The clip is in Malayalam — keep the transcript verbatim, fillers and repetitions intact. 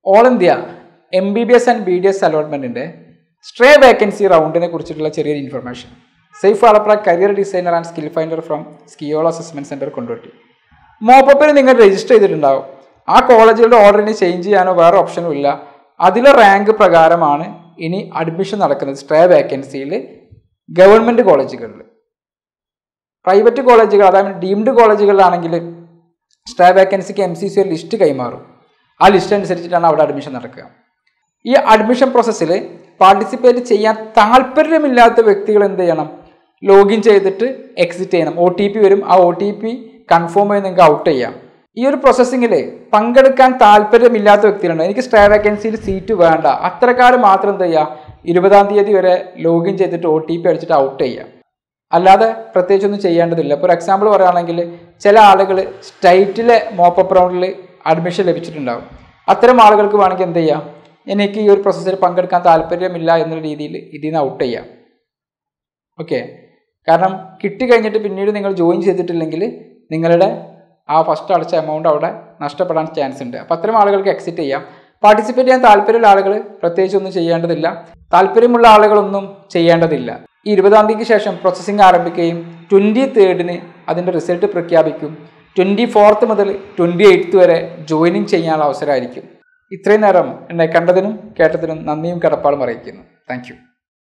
All India M B B S and B D S അലോട്ട്മെൻറ്റിൻ്റെ സ്ട്രേ വേക്കൻസി റൗണ്ടിനെ കുറിച്ചിട്ടുള്ള ചെറിയൊരു information. Saif Valapra career designer and skill finder from സ്കിയോളോ അസസ്മെൻറ്റ് സെൻറ്റർ കൊണ്ടോട്ടി. മോപ്പപ്പിൽ നിങ്ങൾ രജിസ്റ്റർ ചെയ്തിട്ടുണ്ടാവും. ആ കോളേജുകളുടെ ഓർഡറിന് ചേഞ്ച് ചെയ്യാനോ വേറെ ഓപ്ഷനും ഇല്ല. അതിലെ റാങ്ക് പ്രകാരമാണ് ഇനി അഡ്മിഷൻ നടക്കുന്നത് സ്ട്രേ വേക്കൻസിയിൽ ഗവൺമെൻറ് കോളേജുകളിൽ. പ്രൈവറ്റ് കോളേജുകൾ അതായത് ഡീംഡ് കോളേജുകളിലാണെങ്കിൽ സ്ട്രേ വേക്കൻസിക്ക് എം സി സി ഒരു ലിസ്റ്റ് കൈമാറും. ആ ലിസ്റ്റ് അനുസരിച്ചിട്ടാണ് അവിടെ അഡ്മിഷൻ നടക്കുക. ഈ അഡ്മിഷൻ പ്രോസസ്സിൽ പാർട്ടിസിപ്പേറ്റ് ചെയ്യാൻ താല്പര്യമില്ലാത്ത വ്യക്തികൾ എന്ത് ചെയ്യണം? ലോഗിൻ ചെയ്തിട്ട് എക്സിറ്റ് ചെയ്യണം. ഒ ടി പി വരും. ആ ഒ ടി പി കൺഫേം ചെയ്ത് നിങ്ങൾക്ക് ഔട്ട് ചെയ്യാം. ഈ ഒരു പ്രോസസ്സിങ്ങിൽ പങ്കെടുക്കാൻ താല്പര്യമില്ലാത്ത വ്യക്തികളുണ്ട്. എനിക്ക് സ്ട്രേ വേക്കൻസിയിൽ സീറ്റ് വേണ്ട, അത്രക്കാർ മാത്രം എന്ത് ചെയ്യുക? ഇരുപതാം തീയതി വരെ ലോഗിൻ ചെയ്തിട്ട് ഒ ടി പി അടിച്ചിട്ട് ഔട്ട് ചെയ്യുക. അല്ലാതെ പ്രത്യേകിച്ചൊന്നും ചെയ്യേണ്ടതില്ല. ഇപ്പോൾ ഒരു എക്സാമ്പിൾ പറയുകയാണെങ്കിൽ ചില ആളുകൾ സ്റ്റേറ്റിലെ മോപ്പപ്പ് റൗണ്ടിൽ അഡ്മിഷൻ ലഭിച്ചിട്ടുണ്ടാകും. അത്തരം ആളുകൾക്ക് വേണമെങ്കിൽ എന്ത് ചെയ്യാം? എനിക്ക് ഈ ഒരു പ്രോസസ്സിൽ പങ്കെടുക്കാൻ താല്പര്യമില്ല എന്നുള്ള രീതിയിൽ ഇതിൽ നിന്ന് ഔട്ട് ചെയ്യാം. ഓക്കെ, കാരണം കിട്ടിക്കഴിഞ്ഞിട്ട് പിന്നീട് നിങ്ങൾ ജോയിൻ ചെയ്തിട്ടില്ലെങ്കിൽ നിങ്ങളുടെ ആ ഫസ്റ്റ് അടച്ച എമൗണ്ട് അവിടെ നഷ്ടപ്പെടാൻ ചാൻസ് ഉണ്ട്. അപ്പോൾ അത്തരം ആളുകൾക്ക് എക്സിറ്റ് ചെയ്യാം. പാർട്ടിസിപ്പേറ്റ് ചെയ്യാൻ താല്പര്യമുള്ള ആളുകൾ പ്രത്യേകിച്ചൊന്നും ചെയ്യേണ്ടതില്ല. താല്പര്യമുള്ള ആളുകളൊന്നും ചെയ്യേണ്ടതില്ല. ഈ ഇരുപതാം തീയതിക്ക് ശേഷം പ്രോസസ്സിംഗ് ആരംഭിക്കുകയും ട്വൻറ്റി തേർഡിന് അതിൻ്റെ റിസൾട്ട് പ്രഖ്യാപിക്കും. ട്വൻറ്റി ഫോർത്ത് മുതൽ ട്വൻറ്റി എയ്ത്ത് വരെ ജോയിനിങ് ചെയ്യാനുള്ള അവസരമായിരിക്കും. ഇത്രയും നേരം എന്നെ കണ്ടതിനും കേട്ടതിനും നന്ദിയും കടപ്പാടും അറിയിക്കുന്നു. Thank U.